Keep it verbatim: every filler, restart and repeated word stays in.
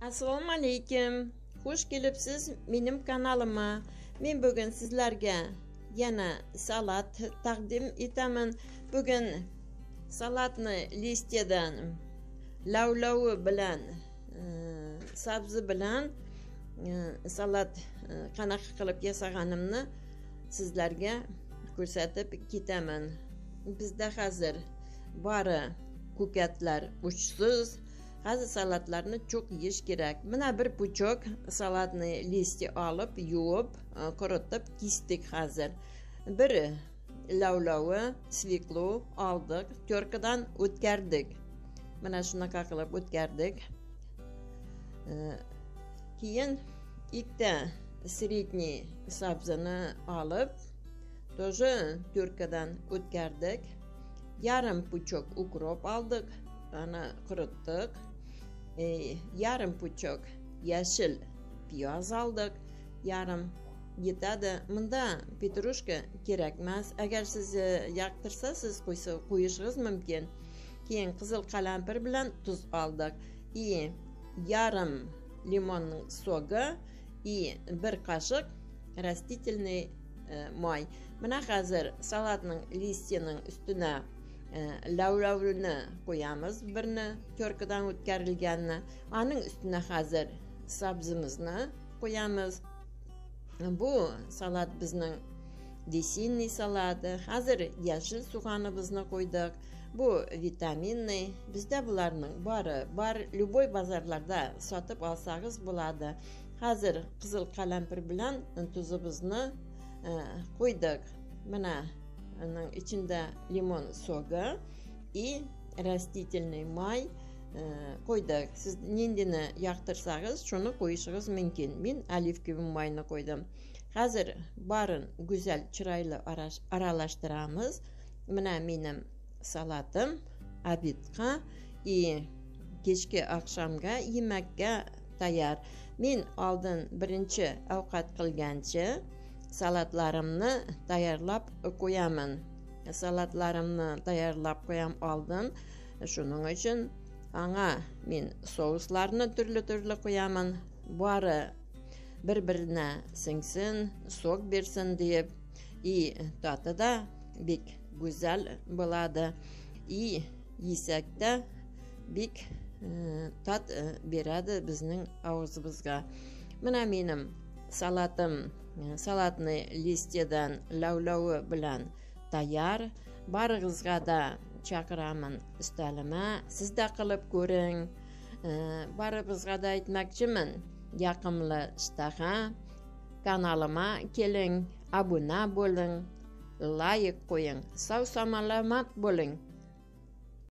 Assalomu alaykum. Xush kelibsiz mening kanalıma. Men bugun sizlarga yana salat taqdim etaman. Bugun salatni listiyadan lavlavi bilan sabzi bilan salat qanaqa qilib yasaganimni sizlarga ko'rsatib ketaman. Bizda hozir bari ko'katlar uçsuz. Hazır salatlarını çok yeyish kerak. Mana bir puchok salatni listi olib, yuvib, qurutib kesdik hozir. Bir lavlavi, sviklu oldik, terkadan o'tkardik. Mana shunaqa qilib o'tkardik. Keyin ikkita sredniy sabzini olib, тоже terkadan o'tkardik. Yarım puchok ukrop oldik, ana qurutdik. E, yarım puchok yeşil piyoz aldık. Yarım yetadi. Bunda petrushka kerak emas. Agar siz yoqtirsa siz qo'ysa qo'yishingiz mumkin. Keyin qizil qalampir bilan tuz oldik. И yarım limonning so'gi и bir qoshiq растительный moy. Mana hozir salatning listiyaning ustuna lavlavini qo'yamiz, birini terkadan o'tkarilganini. Aning ustuna hozir sabzimizni qo'yamiz. Bu salat bizning desinniy salati. Hozir yeşil so'g'animizni qo'ydik. Bu vitaminli. Bizda bularning bari bor, любой bozorlarda sotib olsangiz bo'ladi. Hozir qizil qalampir bilan tuzimizni qo'ydik. Mana onun içinde limon soğu и растительный may qo'ydik. Siz nendini yoqtirsangiz shuni qo'yishingiz mumkin. Men olivkoviy mayni qo'ydim. Hozir barin go'zal chiroyli aralashtiramiz. Mana mening salatim obedga и kechki oqshomga yemakka tayyor. Men oldin birinchi ovqat qilgancha salatlarimni tayyorlab qo'yaman. Salatlarimni tayyorlab qo'yam oldin. Shuning uchun anga men souslarni turli-turli qo'yaman. Bari bir-birine singsin, so'q bersin deb. И tatida bek go'zal bo'ladi. И yesakda bek tat beradi bizning og'zimizga. Mana mening salatim salatni listiyadan lavlavi bilan tayyor. Barig'izga da chaqiraman ustalima. Siz da qilib ko'ring. Baribizga da aytmoqchiman. Yoqimli ishtaha. Kanalıma keling, abuna bo'ling, like qo'ying. Sog' salomat bo'ling.